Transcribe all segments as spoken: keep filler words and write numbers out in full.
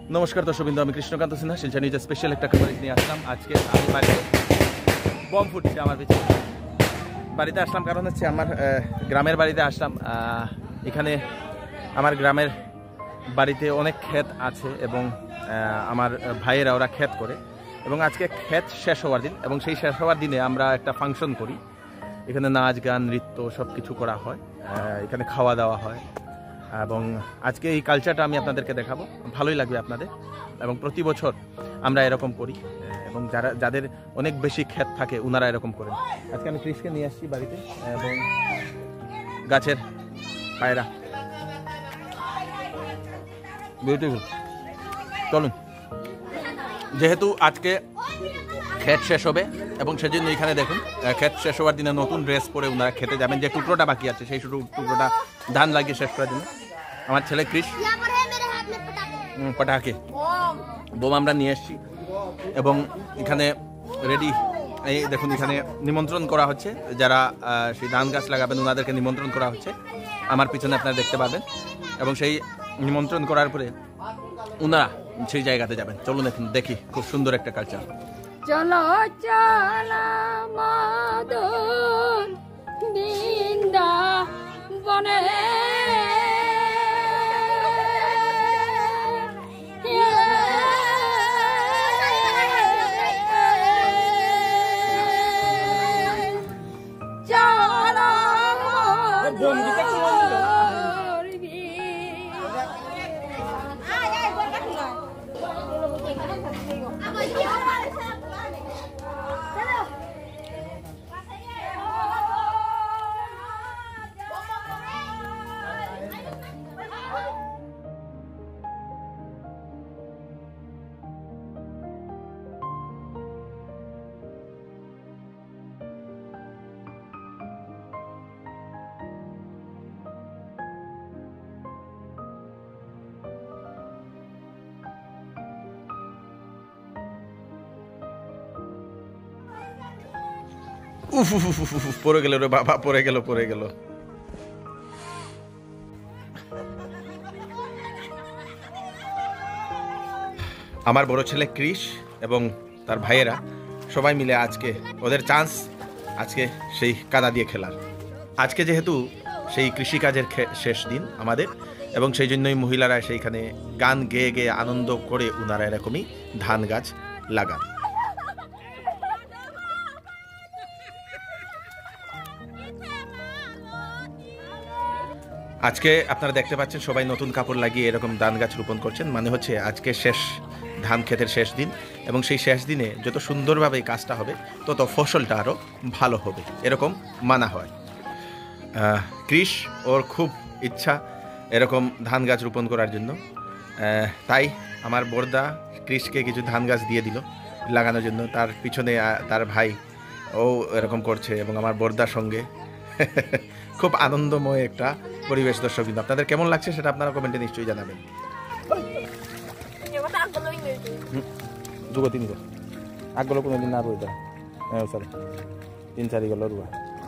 নমস্কার দর্শকবৃন্দ, আমি কৃষ্ণকান্ত সিনহা শিলচর নিউজের স্পেশাল একটা খবর নিয়ে আসলাম। আজকে আমি বাড়িতে বম ফুটছে আমার পিছনে। বাড়িতে আসলাম কারণ হচ্ছে আমার গ্রামের বাড়িতে আসলাম। এখানে আমার গ্রামের বাড়িতে অনেক ক্ষেত আছে এবং আমার ভাইয়েরা ওরা ক্ষেত করে, এবং আজকে ক্ষেত শেষ হওয়ার দিন, এবং সেই শেষ হওয়ার দিনে আমরা একটা ফাংশন করি। এখানে নাচ গান নৃত্য সব কিছু করা হয়, এখানে খাওয়া দাওয়া হয়, এবং আজকে এই কালচারটা আমি আপনাদেরকে দেখাবো। ভালোই লাগবে আপনাদের, এবং প্রতি বছর আমরা এরকম করি, এবং যারা যাদের অনেক বেশি ক্ষেত থাকে ওনারা এরকম করেন। আজকে আমি কৃষকে নিয়ে আসছি বাড়িতে, এবং গাছের পায়রা বিউটিফুল। চলুন, যেহেতু আজকে ক্ষেত শেষ হবে এবং সেজন্য এখানে দেখুন ক্ষেত শেষ হওয়ার দিনে নতুন ড্রেস পরে ওনারা খেতে যাবেন। যে টুকরোটা বাকি আছে সেই টুকরোটা ধান লাগিয়ে শেষ করার জন্য আমার ছেলে ক্রিস পটাকে বোম আমরা নিয়ে এসেছি, এবং এখানে রেডি। এই দেখুন, এখানে নিমন্ত্রণ করা হচ্ছে, যারা সেই ধান গাছ লাগাবেন ওনাদেরকে নিমন্ত্রণ করা হচ্ছে। আমার পিছনে আপনারা দেখতে পাবেন, এবং সেই নিমন্ত্রণ করার পরে ওনারা সেই জায়গাতে যাবেন। চলুন এখন দেখি, খুব সুন্দর একটা কালচার। চলো চলা মাদন বৃন্দাবনে উফ উফ উফ উফ পড়ে গেল রে বাবা, পড়ে গেল পড়ে গেল। আমার বড় ছেলে ক্রিস এবং তার ভাইয়েরা সবাই মিলে আজকে ওদের চান্স আজকে সেই কাদা দিয়ে খেলার। আজকে যেহেতু সেই কৃষিকাজের শেষ দিন আমাদের, এবং সেই জন্যই মহিলারা সেইখানে গান গেয়ে গেয়ে আনন্দ করে ওনারা এরকমই ধান গাছ লাগান। আজকে আপনারা দেখতে পাচ্ছেন সবাই নতুন কাপড় লাগিয়ে এরকম ধান গাছ রোপণ করছেন, মানে হচ্ছে আজকে শেষ ধান ক্ষেতের শেষ দিন, এবং সেই শেষ দিনে যত সুন্দরভাবে এই কাজটা হবে তত ফসলটা আরও ভালো হবে, এরকম মানা হয়। কৃষ ওর খুব ইচ্ছা এরকম ধান গাছ রোপণ করার জন্য, তাই আমার বড়দা কৃষকে কিছু ধান গাছ দিয়ে দিল লাগানোর জন্য। তার পিছনে তার ভাই ও এরকম করছে, এবং আমার বড়দার সঙ্গে খুব আনন্দময় একটা পরিবেশ। দর্শক কিন্তু আপনাদের কেমন লাগছে সেটা আপনারা কমেন্টে নিশ্চয়ই জানাবেন। দুগো তিন গো আগগুলো কোনোদিন না রইতা হ্যাঁ স্যার তিন চারি গেল রুয়া।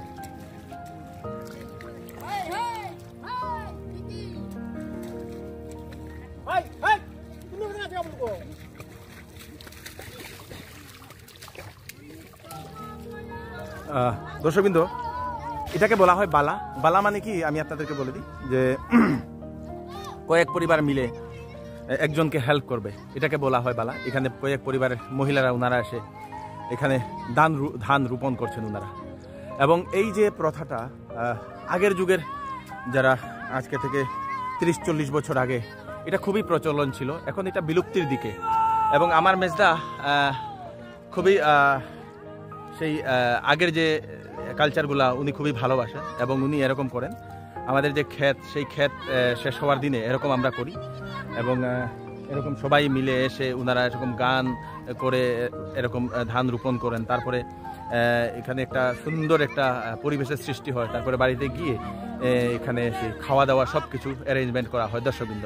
দর্শকবৃন্দ, এটাকে বলা হয় বালা। বালা মানে কি আমি আপনাদেরকে বলে দিই, যে কয়েক পরিবার মিলে একজনকে হেল্প করবে, এটাকে বলা হয় বালা। এখানে কয়েক পরিবারের মহিলারা ওনারা এসে এখানে ধান ধান রোপণ করছেন ওনারা, এবং এই যে প্রথাটা আগের যুগের যারা আজকে থেকে তিরিশ চল্লিশ বছর আগে এটা খুবই প্রচলন ছিল, এখন এটা বিলুপ্তির দিকে। এবং আমার মেজদা খুবই সেই আগের যে কালচারগুলা উনি খুবই ভালোবাসেন, এবং উনি এরকম করেন। আমাদের যে ক্ষেত সেই ক্ষেত শেষ হওয়ার দিনে এরকম আমরা করি, এবং এরকম সবাই মিলে এসে ওনারা এরকম গান করে এরকম ধান রোপণ করেন। তারপরে এখানে একটা সুন্দর একটা পরিবেশের সৃষ্টি হয়। তারপরে বাড়িতে গিয়ে এখানে সেই খাওয়া দাওয়া সব কিছু অ্যারেঞ্জমেন্ট করা হয়। দর্শকবৃন্দ,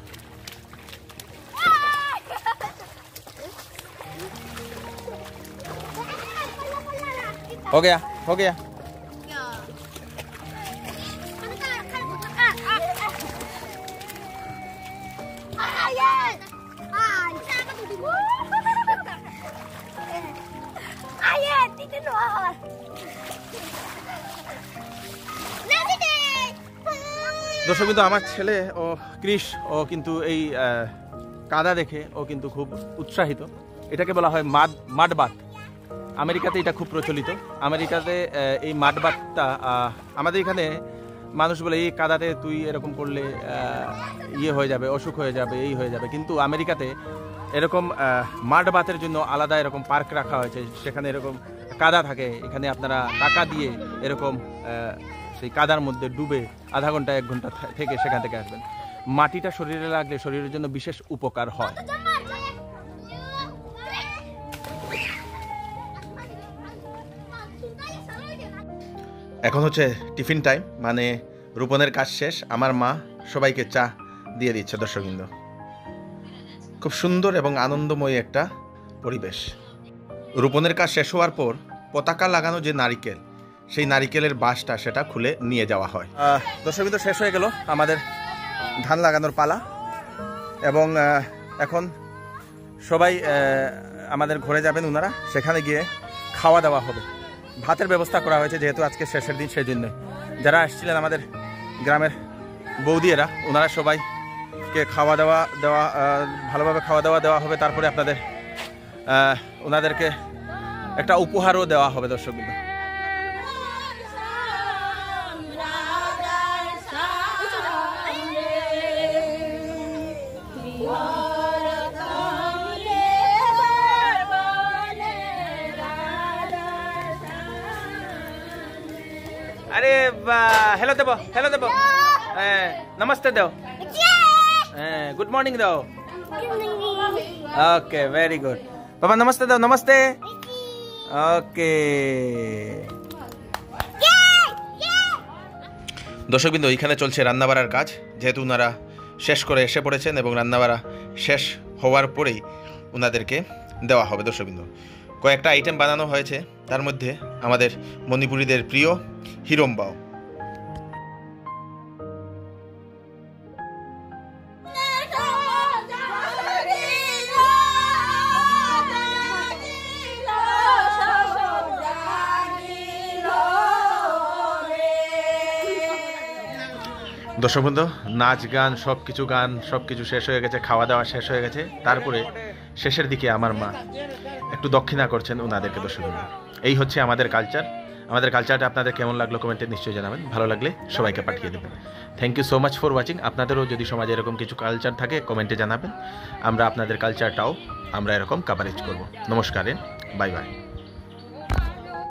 हो गया हो गया দর্শক কিন্তু আমার ছেলে ও ক্রিস ও কিন্তু এই কাদা দেখে ও কিন্তু খুব উৎসাহিত। এটাকে বলা হয় মাড মাডবাত। আমেরিকাতে এটা খুব প্রচলিত। আমেরিকাতে এই মাডবাতটা, আমাদের এখানে মানুষ বলে এই কাদাতে তুই এরকম করলে ইয়ে হয়ে যাবে, অসুখ হয়ে যাবে, এই হয়ে যাবে, কিন্তু আমেরিকাতে এরকম মাডবাতের জন্য আলাদা এরকম পার্ক রাখা হয়েছে। সেখানে এরকম কাদা থাকে, এখানে আপনারা টাকা দিয়ে এরকম সেই কাদার মধ্যে ডুবে আধা ঘন্টা এক ঘন্টা থেকে সেখান থেকে আসবেন। মাটিটা শরীরে লাগলে শরীরের জন্য বিশেষ উপকার হয়। এখন হচ্ছে টিফিন টাইম, মানে রোপণের কাজ শেষ। আমার মা সবাইকে চা দিয়ে দিচ্ছে দর্শকবৃন্দ। খুব সুন্দর এবং আনন্দময় একটা পরিবেশ। রোপণের কাজ শেষ হওয়ার পর পতাকা লাগানো যে নারিকেল, সেই নারিকেলের বাঁশটা সেটা খুলে নিয়ে যাওয়া হয়। দর্শকবৃন্দ, শেষ হয়ে গেল আমাদের ধান লাগানোর পালা, এবং এখন সবাই আমাদের ঘরে যাবেন ওনারা, সেখানে গিয়ে খাওয়া দাওয়া হবে। ভাতের ব্যবস্থা করা হয়েছে যেহেতু আজকে শেষের দিন, সেই জন্য যারা আসছিলেন আমাদের গ্রামের বৌদিয়েরা, ওনারা সবাইকে খাওয়া দাওয়া দেওয়া ভালোভাবে খাওয়া দাওয়া দেওয়া হবে। তারপরে আপনাদের ওনাদেরকে একটা উপহারও দেওয়া হবে দর্শকবৃন্দ। अरे हेलो देव, हेलो देव, नमस्ते Dev, good morning Dev. Okay, very good. पापा नमस्ते देव, नमस्ते। ओके দর্শকবৃন্দ, এখানে চলছে রান্নাবাড়ার কাজ। যেহেতু ওনারা শেষ করে এসে পড়েছেন এবং রান্নাবাড়া শেষ হওয়ার পরেই ওনাদেরকে দেওয়া হবে দর্শকবৃন্দ। কয়েকটা আইটেম বানানো হয়েছে, তার মধ্যে আমাদের মণিপুরীদের প্রিয় হিরম্বাও। দর্শকবৃন্দ, নাচ গান সব কিছু গান সব কিছু শেষ হয়ে গেছে, খাওয়া দাওয়া শেষ হয়ে গেছে। তারপরে শেষের দিকে আমার মা একটু দক্ষিণা করছেন ওনাদেরকে দর্শকবৃন্দ। এই হচ্ছে আমাদের কালচার। আমাদের কালচারটা আপনাদের কেমন লাগলো কমেন্টে নিশ্চয়ই জানাবেন। ভালো লাগলে সবাইকে পাঠিয়ে দেবেন। Thank you so much for watching. আপনাদেরও যদি সমাজে এরকম কিছু কালচার থাকে কমেন্টে জানাবেন। আমরা আপনাদের কালচারটাও আমরা এরকম কাভারেজ করব। নমস্কার, বাই বাই।